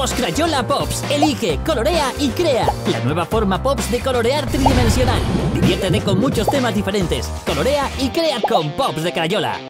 Nuevos Crayola Pops. Elige, colorea y crea. La nueva forma Pops de colorear tridimensional. Diviértete con muchos temas diferentes. Colorea y crea con Pops de Crayola.